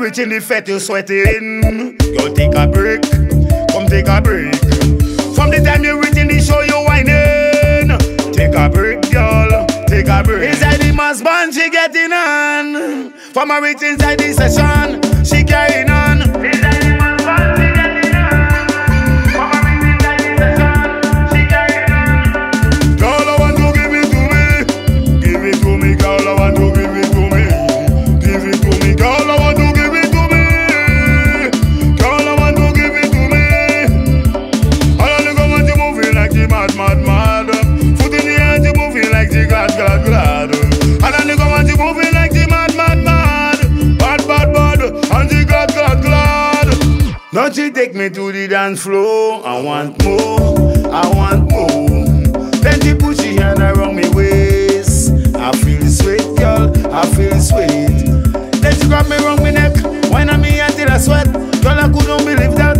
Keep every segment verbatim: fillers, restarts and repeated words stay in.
reaching the fete, you sweating. Girl, take a break, come take a break. From the time you reaching the show, you whining. Take a break, girl, take a break. Inside the mass band, she getting on. From her reach inside the session, she carrying on. Inside the mass band, she getting on. From her reach inside the session, she carrying on. Girl, I want to give it to me. Give it to me, girl, I want to give it to me. Give it to me, girl, I want to give it to me. Girl, I want to give it to me. All of the girls you moving like the mad, mad, mad. Foot in the air, you moving like the glad, glad, glad. All of the girls you moving like the mad, mad, mad. Bad, bad, bad, and the glad, glad, glad. Now she take me to the dance floor. I want more, I want more. Then she put she hand around me waist. I feel sweet, girl, I feel sweet. Then she grab me around me neck, whine on me until I sweat. Girl, I couldn't believe that.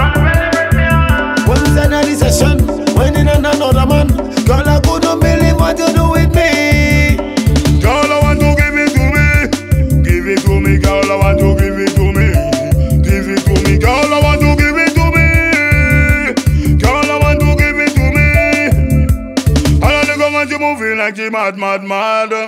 Once another session, whining on another man. Girl, I couldn't believe what you do with me. Girl, I want to give it to me. Give it to me, girl, I want to give it to me. Give it to me, girl, I want to give it to me. Girl, I want to give it to me. All of the girls you moving like the mad, mad, mad.